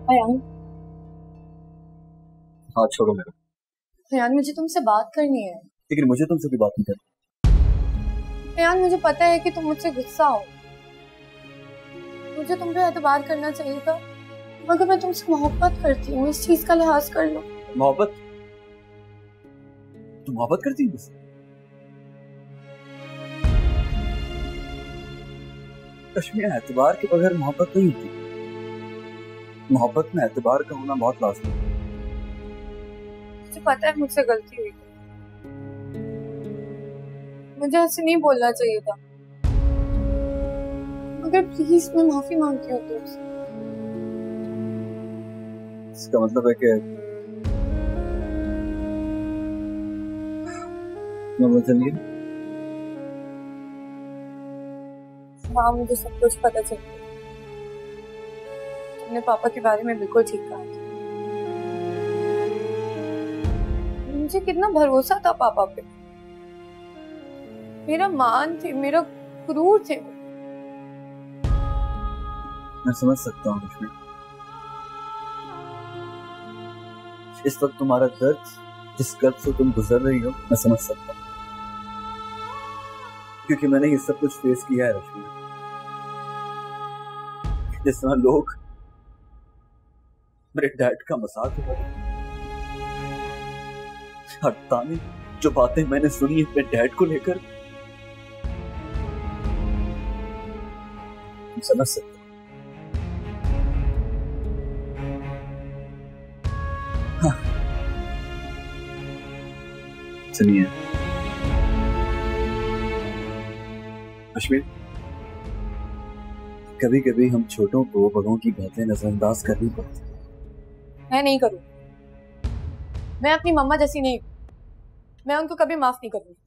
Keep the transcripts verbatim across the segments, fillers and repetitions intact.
अयान, हाथ छोड़ो मेरा। अयान मुझे तुमसे बात करनी है। लेकिन मुझे तुमसे भी बात नहीं करनी। अयान मुझे पता है कि तुम मुझसे गुस्सा हो, मुझे तुम पे एतबार करना चाहिए था, मगर मैं तुमसे मोहब्बत करती हूँ, इस चीज का लिहाज कर लो। मोहब्बत? तुम मोहब्बत करती हो मुझसे? कश्मीर, एतबार के बगैर मोहब्बत नहीं होती। मोहब्बत में एतबार का होना बहुत लाज़मी है। मुझे पता है मुझसे गलती हुई, मुझे ऐसे नहीं बोलना चाहिए था, मगर प्लीज मैं माफी मांगती हूँ तुमसे। इसका मतलब है कि मैं बदल गया? हाँ, मुझे सब कुछ पता चल गया। तुमने पापा के बारे में बिल्कुल ठीक कहा था। मुझे कितना भरोसा था पापा पे, मेरा मान थे, मेरा गुरूर थे। मैं समझ सकता हूँ कश्मीर, इस वक्त तुम्हारा दर्द, जिस कर्ब से तुम गुजर रही हो, मैं समझ सकता हूँ, क्योंकि मैंने ये सब कुछ फेस किया है रश्मि। जिस तरह लोग मेरे डैड का मजाक उड़ा रहे, हर ताने जो बातें मैंने सुनी अपने डैड को लेकर, समझ सकता हूँ। हाँ। सुनिए कश्मीर, कभी कभी हम छोटों को बड़ों की बातें नजरअंदाज करनी पड़ती। मैं नहीं करूँ, मैं अपनी मम्मा जैसी नहीं, मैं उनको कभी माफ नहीं करूंगी।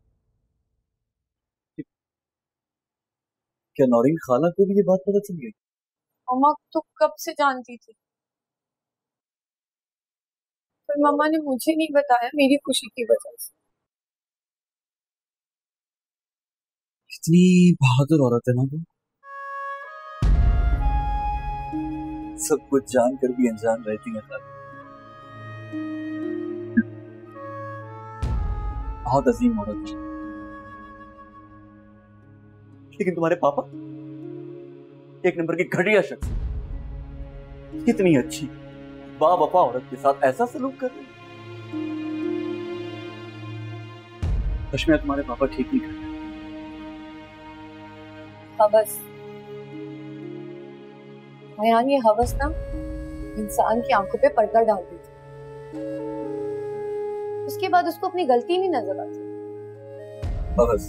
क्या नौरीन खाला को भी ये बात पता चल गई? मम्मा तो कब से जानती थी, पर मम्मा ने मुझे नहीं बताया मेरी खुशी की वजह से। कितनी बहादुर औरत है ना तुम, सब कुछ जानकर भी अनजान रहती है। बहुत अजीम औरत है। लेकिन तुम्हारे पापा एक नंबर की घटिया शख्स, कितनी अच्छी बावफा औरत के साथ ऐसा सलूक कर रहे हैं। कश्मीर, तुम्हारे पापा ठीक नहीं कर रहे। हवस, अयान, ये हवस ना इंसान की आंखों पे पर्दा डाल देती, उसके बाद उसको अपनी गलती नहीं नजर आती। हवस?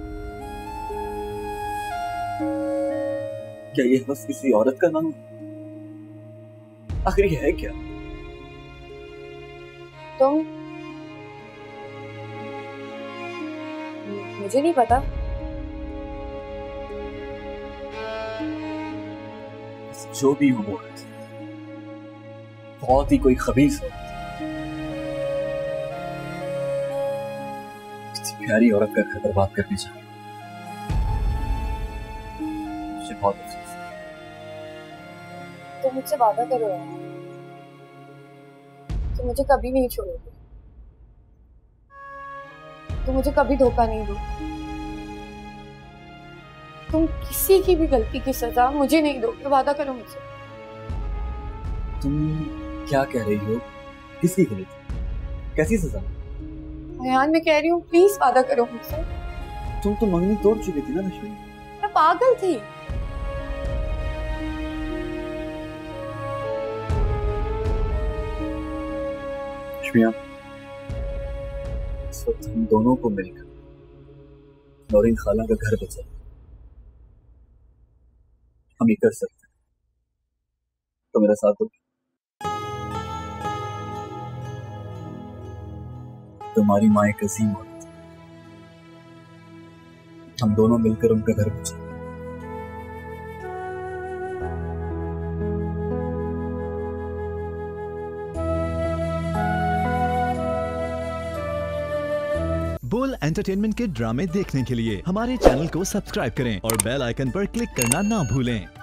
क्या ये हवस किसी औरत का नाम है? आखिर ये है क्या? तुम, मुझे नहीं पता। जो भी हो, बहुत ही कोई खबीस औरत, किसी प्यारी औरत का घर बर्बाद करने चाहिए। मुझे बहुत अफसोस है। तो मुझसे वादा करो यार, तो मुझे कभी नहीं छोड़ोगे, तो मुझे कभी धोखा नहीं दो, तुम किसी की भी गलती की सजा मुझे नहीं दोगे, वादा करो मुझसे। तुम क्या कह रही हो? किसकी गलती? कैसी सजा? अयान, मैं कह रही हूँ प्लीज वादा करो मुझसे। तुम तो मंगनी तोड़ चुकी थी ना रश्मि। मैं पागल थी। रश्मिया, इस वक्त हम दोनों को मिलकर नौरीन खाला का घर बचा, हम ये कर सकते हैं। तो मेरा साथ दो। तुम्हारी माँ एक अजीम औरत, हम दोनों मिलकर उनका घर बचा। बोल एंटरटेनमेंट के ड्रामे देखने के लिए हमारे चैनल को सब्सक्राइब करें और बेल आइकन पर क्लिक करना ना भूलें।